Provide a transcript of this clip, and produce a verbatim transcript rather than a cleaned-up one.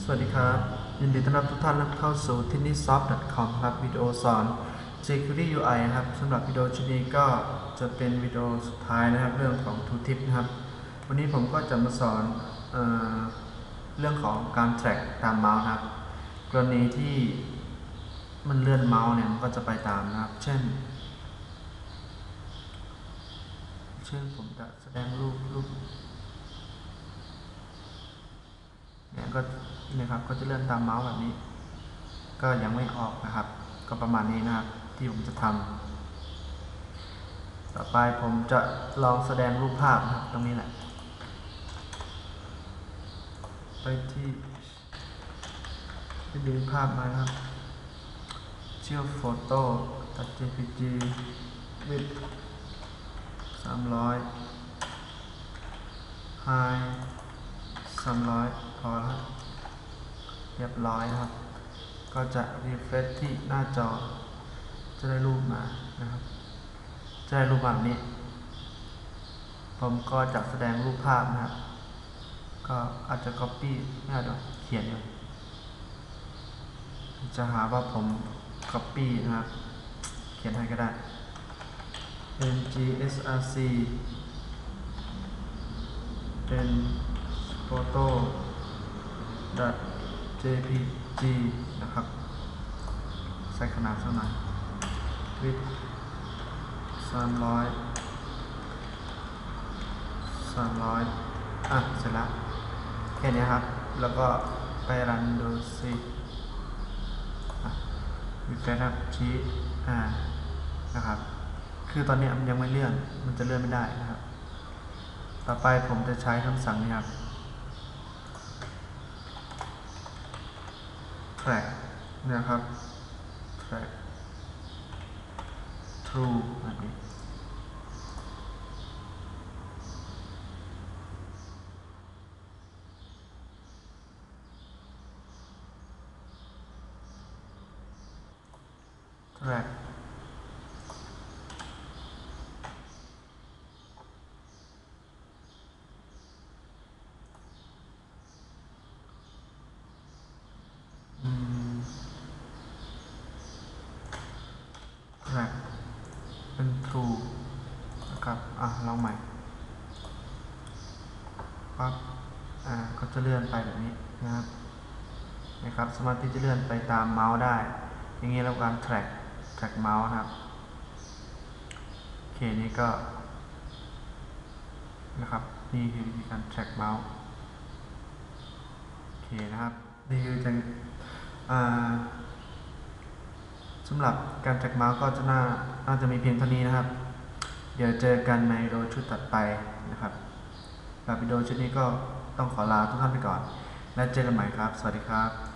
สวัสดีครับยินดีต้อนรับทุกท่านเข้าสู่ ทินนี่ซอฟต์ ดอท คอม ครับวิดีโอสอน Security ยู ไอ นะครับสำหรับวิดีโอชุดนี้ก็จะเป็นวิดีโอสุดท้ายนะครับเรื่องของ ทูทิป นะครับวันนี้ผมก็จะมาสอนเออเรื่องของการ track ตามเมาส์นะครับกรณีที่มันเลื่อนเมาส์เนี่ยมันก็จะไปตามนะครับเช่นเช่นผมจะแสดงรูปรูปเนี่ยก็นะครับก็จะเลื่อนตามเมาส์แบบนี้ก็ยังไม่ออกนะครับก็ประมาณนี้นะครับที่ผมจะทำต่อไปผมจะลองแสดงรูปภาพนะครับตรงนี้แหละไปที่ที่ดึงภาพมาครับเชื่อมโฟโต้ตัด เจ พี จี วิดสามร้อยไฮสามร้อยพอแล้วเรียบร้อยนะครับก็จะรีเฟรชที่หน้าจอจะได้รูปมานะครับจะได้รูปแบบนี้ผมก็จะแสดงรูปภาพนะครับก็อาจจะ copy ไม่ได้ด้วยเขียนอยู่จะหาว่าผม copy นะครับเขียนให้ก็ได้ ngsrc เป็น photo .jpg นะครับใส่ขนาดเท่าไหร่วิดสามร้อยสามร้อยอ่ะเสร็จแล้วแค่นี้ครับแล้วก็ไปรันดูสิมีแฟนครับชี้อ่านะครับคือตอนนี้มันยังไม่เลื่อนมันจะเลื่อนไม่ได้นะครับต่อไปผมจะใช้คำสั่งนี้ครับ track นะครับ track true แบบนี้track track เป็น true นะครับอ่ะลองใหม่ปั๊บอ่าก็จะเลื่อนไปแบบนี้นะครับนะครับสามารถที่จะเลื่อนไปตามเมาส์ได้อย่างนี้แล้วการ track track เมาส์นะครับโอเคนี่ก็นะครับนี่คือวิธีการ track เมาส์โอเคนะครับนี่คือจะสำหรับการ track เมาส์ก็จะน่าน่าจะมีเพียงเท่านี้นะครับเดี๋ยวเจอกันในวิดีโอชุดถัดไปนะครับสำหรับวิดีโอชุดนี้ก็ต้องขอลาทุกท่านไปก่อนและเจอกันใหม่ครับสวัสดีครับ